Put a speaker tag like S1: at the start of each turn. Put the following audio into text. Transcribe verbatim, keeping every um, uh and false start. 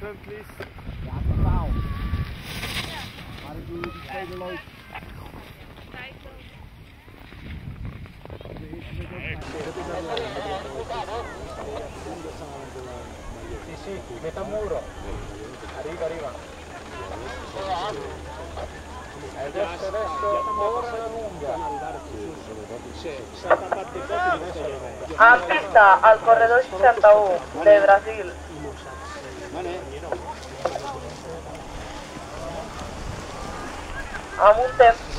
S1: background, please.
S2: Ja, totaal. Maar ik doe die tweede leuk. Sì, sì, metà muro. Arriva, arriva. Adesso, adesso, ora la lunga.
S3: En pista al corredor seixanta u de Brasil. Amb un temps